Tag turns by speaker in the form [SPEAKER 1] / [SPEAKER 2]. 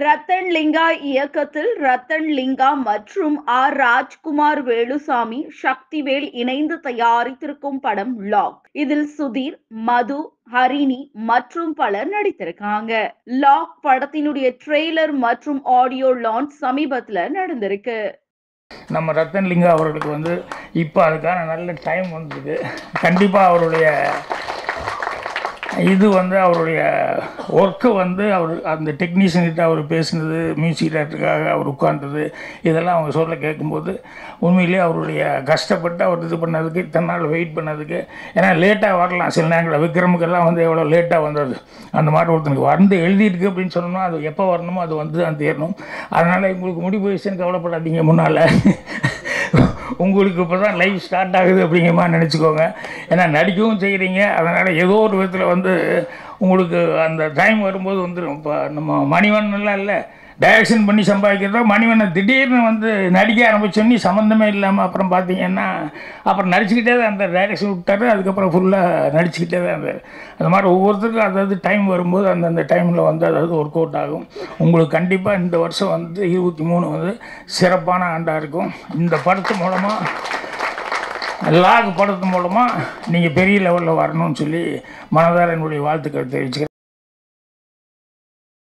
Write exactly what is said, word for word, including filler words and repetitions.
[SPEAKER 1] ரத்தன் லிங்கா இயக்கத்தில் ரத்தன் லிங்கா மற்றும் ஆர் ராஜ்குமார் வேலுசாமி சக்திவேல் இணைந்து தயாரித்திருக்கும் படம் லாக். இதில் சுதீர், மது, ஹரிணி மற்றும் பலர் நடித்திருக்காங்க. லாக் படத்தினுடைய ட்ரெய்லர் மற்றும் ஆடியோ லான்ச் சமீபத்துல நடந்திருக்கு.
[SPEAKER 2] நம்ம ரத்தன் லிங்கா அவர்களுக்கு வந்து இப்போ அதுக்கான நல்ல டைம் வந்திருக்கு. கண்டிப்பாக அவருடைய இது வந்து அவருடைய ஒர்க்கு வந்து அவர் அந்த டெக்னீஷியன்கிட்ட அவர் பேசினது, மியூசிக் டேரக்டருக்காக அவர் உட்கார்ந்தது, இதெல்லாம் அவங்க சொல்ல கேட்கும்போது உண்மையிலே அவருடைய கஷ்டப்பட்டு அவர் இது பண்ணதுக்கு, இத்தனை நாள் வெயிட் பண்ணதுக்கு, ஏன்னா லேட்டாக வரலாம் சில நேரங்களில். விக்ரமுக்கெல்லாம் வந்து எவ்வளோ லேட்டாக வந்தது, அந்த மாதிரி ஒருத்தனுக்கு வந்து எழுதியிருக்கு அப்படின்னு சொன்னோம்னா அது எப்போ வரணுமோ அது வந்து தான் தேரணும். அதனால் உங்களுக்கு முடி போயிடுச்சுன்னு கவலைப்படாதீங்க. முன்னால் உங்களுக்கு இப்போ தான் லைஃப் ஸ்டார்ட் ஆகுது அப்படிங்கிற மாதிரி நினச்சிக்கோங்க. ஏன்னா நடிக்கவும் செய்கிறீங்க, அதனால் ஏதோ ஒரு விதத்தில் வந்து உங்களுக்கு அந்த டைம் வரும்போது வந்துடும். இப்போ நம்ம மணிவண்ணன்லாம் இல்லை, டைரக்ஷன் பண்ணி சம்பாதிக்கிறதோ, மணிவண்ணன் திடீர்னு வந்து நடிக்க ஆரம்பிச்சோன்னே சம்மந்தமே இல்லாமல் அப்புறம் பார்த்தீங்கன்னா அப்புறம் நடிச்சுக்கிட்டே தான் அந்த டைரக்ஷன் விட்டார். அதுக்கப்புறம் ஃபுல்லாக நடிச்சுக்கிட்டே தான் இருந்தார். அந்த மாதிரி ஒவ்வொருத்தருக்கும் அதாவது டைம் வரும்போது அந்தந்த டைமில் வந்து அதாவது ஒர்க் அவுட் ஆகும். உங்களுக்கு கண்டிப்பாக இந்த வருஷம் வந்து இருபத்தி மூணு வந்து சிறப்பான ஆண்டாக இருக்கும். இந்த படத்து மூலமாக, லாக் படத்து மூலமாக நீங்கள் பெரிய லெவலில் வரணும்னு சொல்லி மனதார என்னுடைய வாழ்த்துக்கள் தெரிவிச்சுக்கிறேன்.